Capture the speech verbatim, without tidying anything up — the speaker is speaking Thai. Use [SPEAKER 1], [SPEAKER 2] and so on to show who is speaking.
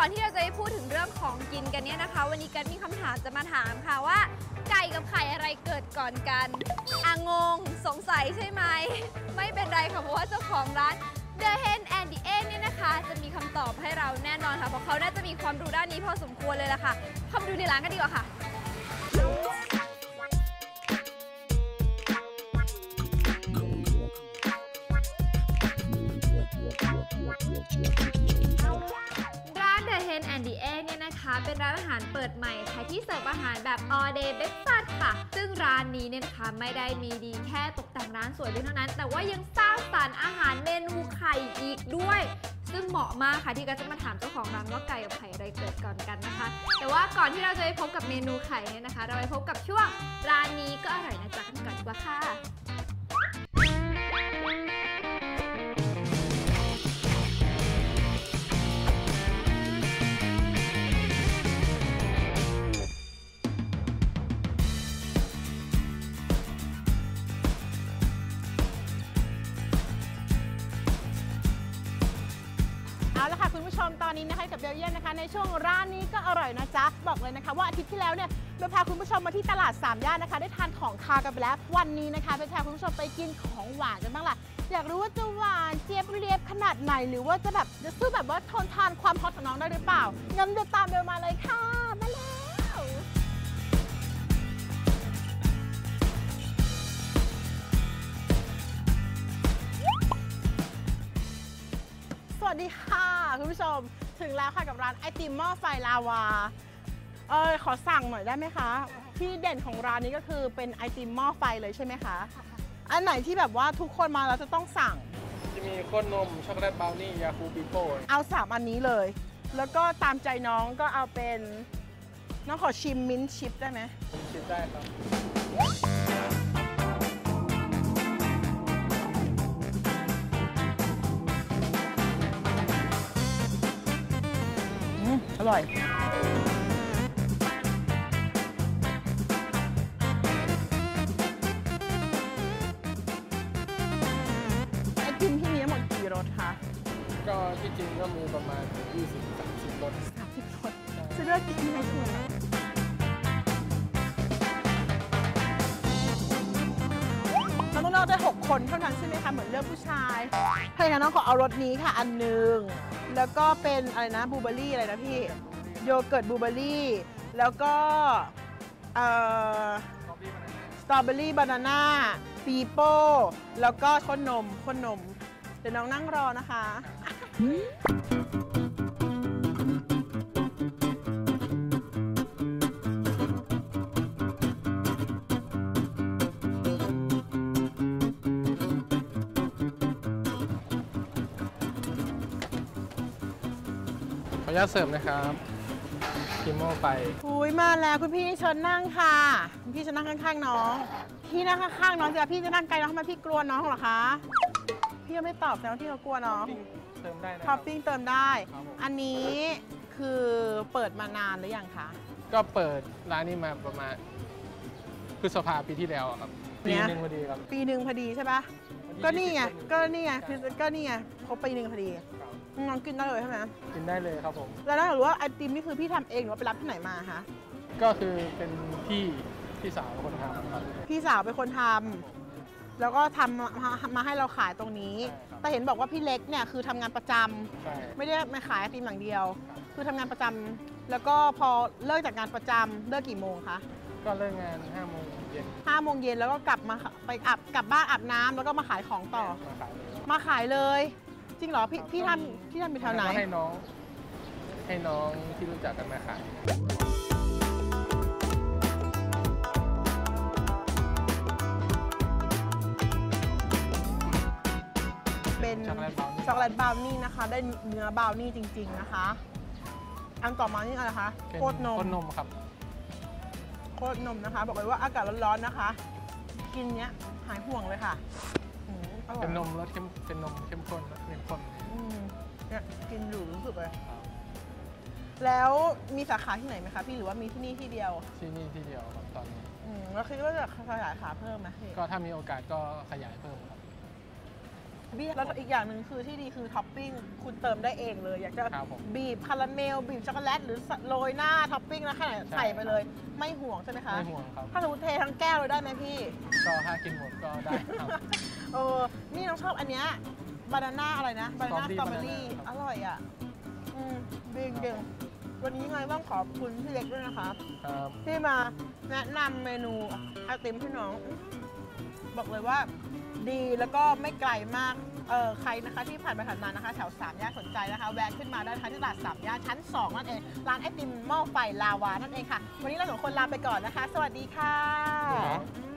[SPEAKER 1] อนที่เราจะไปพูดถึงเรื่องของกินกันเนี่ยนะคะวันนี้กันมีคำถามจะมาถามค่ะว่าไก่กับไข่อะไรเกิดก่อนกันอ่ะงงสงสัยใช่ไหมไม่เป็นไรค่ะเพราะว่าเจ้าของร้าน The Hen and the Egg เนี่ยนะคะจะมีคำตอบให้เราแน่นอนค่ะเพราะเขาน่าจะมีความรู้ด้านนี้พอสมควรเลยล่ะค่ะเข้ามาดูในร้านกันดีกว่าค่ะร้าน The Hen and the Egg เนี่ยนะคะเป็นร้านอาหารเปิดใหม่ค่ะที่เสิร์ฟอาหารแบบ all day breakfast ค่ะซึ่งร้านนี้เนี่ยนะคะไม่ได้มีดีแค่ตกแต่งร้านสวยเพียงเท่านั้นแต่ว่ายังสร้างสรรค์อาหารเมนูไข่อีกด้วยซึ่งเหมาะมากค่ะที่ก็จะมาถามเจ้าของร้านว่าไก่กับไข่อะไรเกิดก่อนกันนะคะแต่ว่าก่อนที่เราจะไปพบกับเมนูไข่เนี่ยนะคะเราไปพบกับช่วงร้านนี้ก็อร่อยนะจ๊ะกันก่อนดีกว่าค่ะ
[SPEAKER 2] เอาละค่ะคุณผู้ชมตอนนี้นะคะกับเบลเยียนนะคะในช่วงร้านนี้ก็อร่อยนะจ๊ะบอกเลยนะคะว่าอาทิตย์ที่แล้วเนี่ยเราพาคุณผู้ชมมาที่ตลาดสามย่านนะคะได้ทานของคาวกันไปแล้ววันนี้นะคะไปพาคุณผู้ชมไปกินของหวานกันบ้างล่ะอยากรู้ว่าจะหวานเจี๊ยบเรียบขนาดไหนหรือว่าจะแบบจะสู้แบบว่าทนทานความฮอตของน้องได้หรือเปล่างั้นเดี๋ยวตามเบลมาเลยค่ะมาแล้วสวัสดีค่ะคุณผู้ชมถึงแล้วค่ะกับร้านไอติมหม้อไฟลาวาเออขอสั่งหน่อยได้ไหมคะที่เด่นของร้านนี้ก็คือเป็นไอติมหม้อไฟเลยใช่ไหมคะอันไหนที่แบบว่าทุกคนมาแล้วจะต้องสั่ง
[SPEAKER 3] จะมีข้นนมช็อกโกแลตบราวนี่ยาคูปิโป้
[SPEAKER 2] เอาสามอันนี้เลยแล้วก็ตามใจน้องก็เอาเป็นน้องขอชิมมิ้นท์ชิพได้ไหม
[SPEAKER 3] ชิมได้ครับ
[SPEAKER 2] อร่อยไอติมที่มีทั้งหมดกี่รสคะ
[SPEAKER 3] ก็ที่จริงก็มีประมาณ ยี่สิบถึงสามสิบ รส
[SPEAKER 2] สามสิบรสจะเลือกกินที่ไหนถูกเราต้องเลือกได้หกคนเท่านั้นใช่ไหมคะเหมือนเลือกผู้ชายถ้าอย่างนั้นน้องขอเอารสนี้ค่ะอันหนึ่งแล้วก็เป็นอะไรนะบลูเบอร์รี่อะไรนะพี่โยเกิร์ตบลูเบอร์รี่แล้วก็เอ่อสตรอเบอร์รี่บานาน่าปีโป้แล้วก็ข้นนมข้นนมเดี๋ยวน้องนั่งรอนะคะ
[SPEAKER 3] ขออนุญาตเสิร์ฟนะครับกินหม้อไฟ
[SPEAKER 2] อุ้ยมาแล้วคุณพี่เชิญนั่งค่ะคุณพี่จะนั่งข้างๆน้องพี่นั่งข้างๆน้องจะพี่จะนั่งไกลน้องทำไมพี่กลัวน้องเหรอคะพี่ยังไม่ตอบแล้วที่เขากลัวน้อง
[SPEAKER 3] เติมได้นะ
[SPEAKER 2] ท็อปปิ้งเติมได้อันนี้คือเปิดมานานหรือยังคะ
[SPEAKER 3] ก็เปิดร้านนี้มาประมาณพฤษภาปีที่แล้วครับปีหนึ่งพอดีครับ
[SPEAKER 2] ปีหนึ่งพอดีใช่ปะก็นี่ไงก็นี่ไงคือก็นี่ไงครบปีหนึ่งพอดีน้องกินได้เลยใช่ไหม
[SPEAKER 3] กินได้เลยครับผม
[SPEAKER 2] แล้วถ้าเกิดว่าไอติมนี่คือพี่ทำเองหรือว่าไปรับที่ไหนมาคะ
[SPEAKER 3] ก็คือเป็นพี่พี่สาวเป็นคนทำครับ
[SPEAKER 2] พี่สาวเป็นคนทำแล้วก็ทำมาให้เราขายตรงนี้แต่เห็นบอกว่าพี่เล็กเนี่ยคือทำงานประจำไม่ได้มาขายไอติมอย่างเดียวคือทำงานประจำแล้วก็พอเลิกจากงานประจำเลิกกี่โมงคะ
[SPEAKER 3] ก็เลิกงานห้าโมงเย็น
[SPEAKER 2] ห้าโมงเย็นแล้วก็กลับมาไปอาบกลับบ้านอาบน้ำแล้วก็มาขายของต่อมาขายเลยจริงเหรอพี่พี่ทำพี่ทำเป็นแถวไหน
[SPEAKER 3] ให้น้องให้น้องที่รู้จักกันมาขาย
[SPEAKER 2] เป็นช็อกโกแลตบราวนี่นะคะได้เนื้อบราวนี่จริงๆนะคะอันต่อมานี่อะไรคะโคตรนม
[SPEAKER 3] โคตรนมครับ
[SPEAKER 2] โคตรนมนะคะบอกเลยว่าอากาศร้อนๆนะคะกินเนี้ยหายห่วงเลยค่ะ
[SPEAKER 3] เป็นนมรสเข้มเป็นนมเข้มข้นเข้มข้น
[SPEAKER 2] เนี่ยกินอยู่รู้สึกเลยแล้วมีสาขาที่ไหนไหมคะพี่หรือว่ามีที่นี่ที่เดียว
[SPEAKER 3] ที่นี่ที่เดียวครับตอนนี้
[SPEAKER 2] อืมแล้วคิดว่าจะขยายสาขาเพิ่มไหม
[SPEAKER 3] ก็ถ้ามีโอกาสก็ขยายเพิ่มครับ
[SPEAKER 2] เบี้ยแล้วอีกอย่างหนึ่งคือที่ดีคือท็อปปิ้งคุณเติมได้เองเลย อยากจะ
[SPEAKER 3] ครับผม
[SPEAKER 2] บีบคาราเมล บีบช็อกโกแลตหรือโรยหน้าท็อปปิ้งนะแค่ไหนใส่ไปเลย ไม่ห่วงใช่ไหมคะ
[SPEAKER 3] ไม่ห่วงครับ
[SPEAKER 2] ถ้าสมมติเททั้งแก้วเลยได้ไหมพี่
[SPEAKER 3] ก็ถ้ากินหมดก็ได้ครับ
[SPEAKER 2] เออ นี่น้องชอบอันเนี้ยบานาน่าอะไรนะ บานาน่าสตรอเบอ
[SPEAKER 3] Strawberry
[SPEAKER 2] รี่
[SPEAKER 3] banana
[SPEAKER 2] อร่อยอ่ะ อืมดีจริงๆวันนี้ไงต้องขอบคุณพี่เล็กด้วยนะคะ
[SPEAKER 3] ครับ
[SPEAKER 2] ที่มาแนะนำเมนูไอติมให้น้อง บอกเลยว่าดีแล้วก็ไม่ไกลมาก เออใครนะคะที่ผ่านไปผ่านมานะคะ แถวสามย่านสนใจนะคะ แวะขึ้นมาได้นะคะที่ตลาดสามย่านชั้นสองนั่นเอง ร้านไอติมหม้อไฟลาวานั่นเองค่ะ วันนี้เราสองคนลาไปก่อนนะคะ สวัสดีค่ะ
[SPEAKER 3] ครับ
[SPEAKER 2] อืม